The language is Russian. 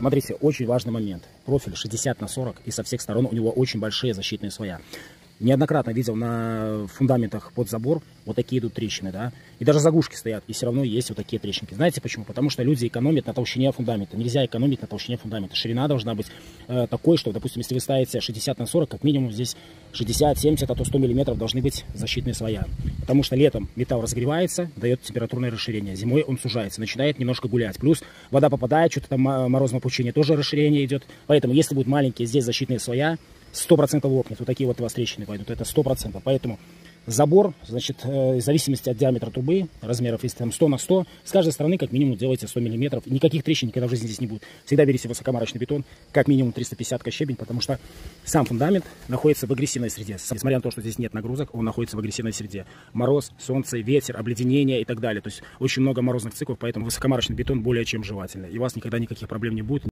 Смотрите, очень важный момент. Профиль 60 на 40, и со всех сторон у него очень большие защитные слоя. Неоднократно видел на фундаментах под забор вот такие идут трещины, да. И даже заглушки стоят, и все равно есть вот такие трещинки. Знаете почему? Потому что люди экономят на толщине фундамента. Нельзя экономить на толщине фундамента. Ширина должна быть такой, что, допустим, если вы ставите 60 на 40, как минимум здесь 60, 70, а то 100 миллиметров должны быть защитные слоя. Потому что летом металл разогревается, дает температурное расширение. Зимой он сужается, начинает немножко гулять. Плюс вода попадает, что-то там морозное получение, тоже расширение идет. Поэтому, если будут маленькие здесь защитные слоя, 100% лопнет. Вот такие вот у вас трещины пойдут. Это 100%. Поэтому забор, значит, в зависимости от диаметра трубы, размеров, если там 100 на 100, с каждой стороны как минимум делайте 100 мм. Никаких трещин никогда в жизни здесь не будет. Всегда берите высокомарочный бетон, как минимум 350 щебень, потому что сам фундамент находится в агрессивной среде. Несмотря на то, что здесь нет нагрузок, он находится в агрессивной среде. Мороз, солнце, ветер, обледенение и так далее. То есть очень много морозных циклов, поэтому высокомарочный бетон более чем желательно. И у вас никогда никаких проблем не будет.